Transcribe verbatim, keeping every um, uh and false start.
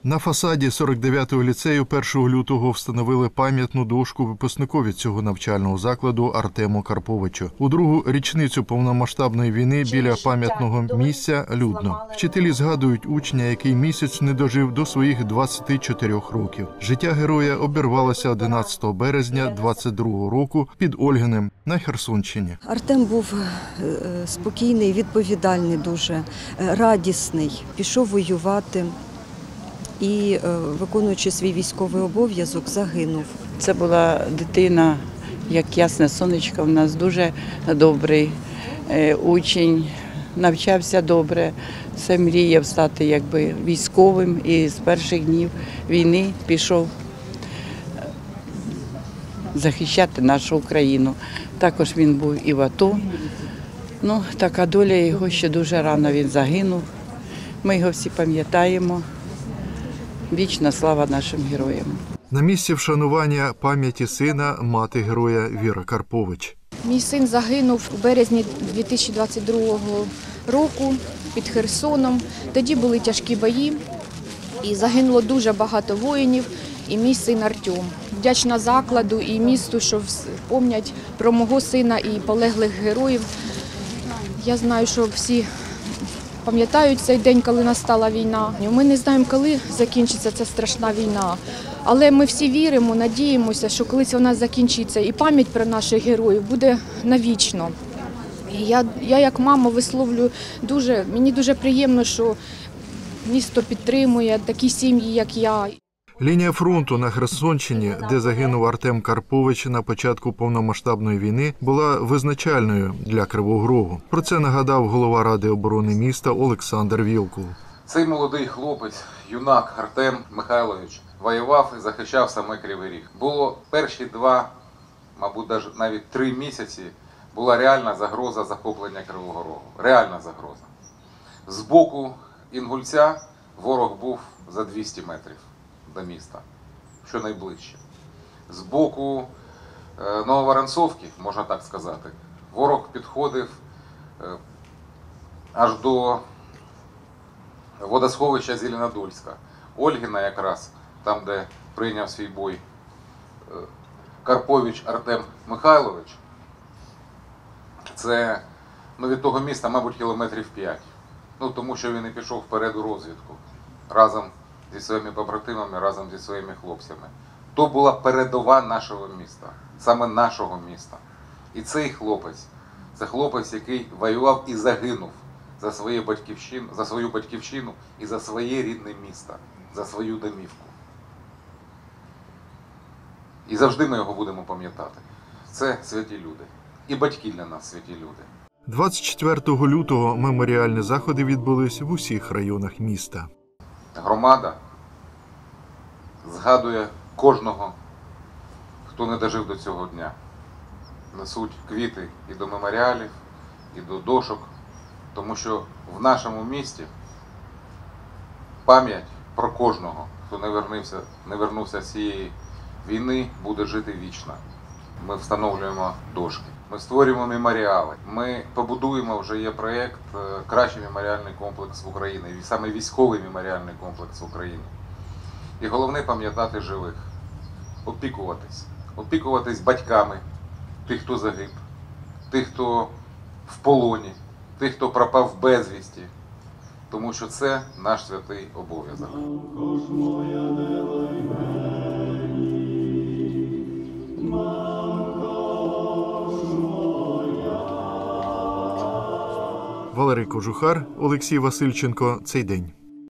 На фасаді сорок дев'ятого ліцею першого лютого встановили пам'ятну дошку випускникові цього навчального закладу Артему Карповичу. У другу річницю повномасштабної війни біля пам'ятного місця людно. Вчителі згадують учня, який місяць не дожив до своїх двадцяти чотирьох років. Життя героя обірвалося одинадцятого березня двадцять другого року під Ольгинем на Херсонщині. Артем був спокійний, відповідальний дуже, радісний, пішов воювати. І, виконуючи свій військовий обов'язок, загинув. Це була дитина, як ясне сонечко, в нас дуже добрий учень, навчався добре, все мріяв стати якби військовим і з перших днів війни пішов захищати нашу Україну. Також він був і в АТО. Ну, така доля його, ще дуже рано він загинув. Ми його всі пам'ятаємо. Вічна слава нашим героям. На місці вшанування пам'яті сина мати героя Віра Карпович. Мій син загинув у березні дві тисячі двадцять другого року під Херсоном. Тоді були тяжкі бої і загинуло дуже багато воїнів і мій син Артем. Вдячна закладу і місту, що пам'ятають про мого сина і полеглих героїв. Я знаю, що всі пам'ятають цей день, коли настала війна. Ми не знаємо, коли закінчиться ця страшна війна, але ми всі віримо, надіємося, що колись вона закінчиться і пам'ять про наших героїв буде навічно. І я, я як мама висловлюю дуже, мені дуже приємно, що місто підтримує такі сім'ї, як я. Лінія фронту на Херсонщині, де загинув Артем Карпович на початку повномасштабної війни, була визначальною для Кривого Рогу. Про це нагадав голова Ради оборони міста Олександр Вілкул. Цей молодий хлопець, юнак Артем Михайлович, воював і захищав саме Кривий Ріг. Було перші два, мабуть, навіть три місяці була реальна загроза захоплення Кривого Рогу. Реальна загроза. З боку Інгульця ворог був за двісті метрів до міста, що найближче. З боку Нововоронцовки, можна так сказати, ворог підходив аж до водосховища Зеленодольська. Ольгина якраз, там де прийняв свій бой Карпович Артем Михайлович, це ну, від того міста, мабуть, кілометрів п'ять. Ну, тому що він і пішов вперед у розвідку разом зі своїми побратимами, разом зі своїми хлопцями. То була передова нашого міста, саме нашого міста. І цей хлопець, це хлопець, який воював і загинув за свою батьківщину, за свою батьківщину і за своє рідне місто, за свою домівку. І завжди ми його будемо пам'ятати. Це святі люди. І батьки для нас святі люди. двадцять четвертого лютого меморіальні заходи відбулись в усіх районах міста. Громада згадує кожного, хто не дожив до цього дня. Несуть квіти і до меморіалів, і до дошок, тому що в нашому місті пам'ять про кожного, хто не вернувся, не вернувся з цієї війни, буде жити вічно. Ми встановлюємо дошки, ми створюємо меморіали, ми побудуємо, вже є проєкт «Кращий меморіальний комплекс в Україні», саме військовий меморіальний комплекс в Україні. І головне – пам'ятати живих, опікуватись, опікуватись батьками тих, хто загиб, тих, хто в полоні, тих, хто пропав безвісті, тому що це наш святий обов'язок. Валерій Кожухар, Олексій Васильченко. Цей день.